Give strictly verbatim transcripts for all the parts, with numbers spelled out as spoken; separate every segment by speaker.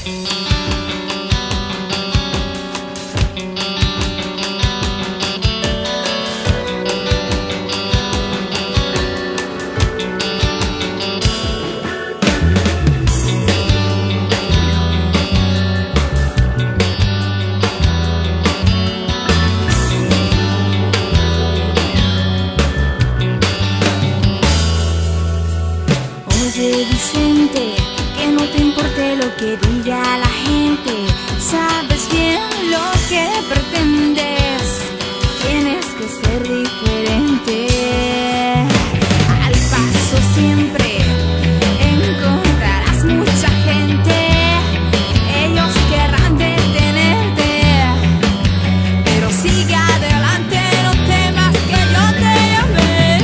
Speaker 1: Oye Vicente, que no te importe lo que diga la gente. Sabes bien lo que pretendes, tienes que ser diferente. Al paso siempre encontrarás mucha gente, ellos querrán detenerte, pero sigue adelante, no temas que yo te llame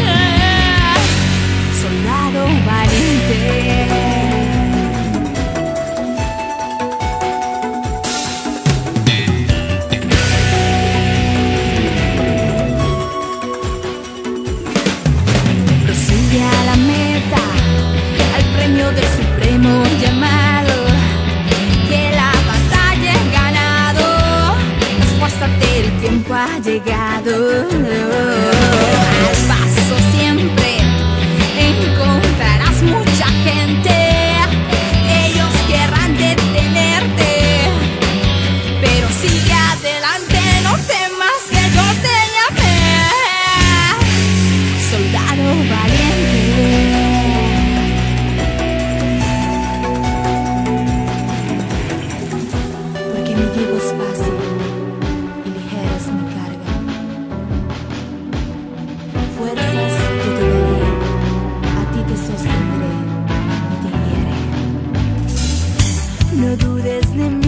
Speaker 1: soldado valiente. Prosigue a la meta, al premio del supremo llamado, que la batalla es ganado, esfuérzate, el tiempo ha llegado. Al paso siempre encontrarás mucha gente, ellos querrán detenerte, pero sigue adelante, no temas que yo te llame soldado valiente. Porque mi yugo es fácil y ligera es mi carga. Fuerzas yo te daré, a ti te sostendré y te guiaré. No dudes de mí.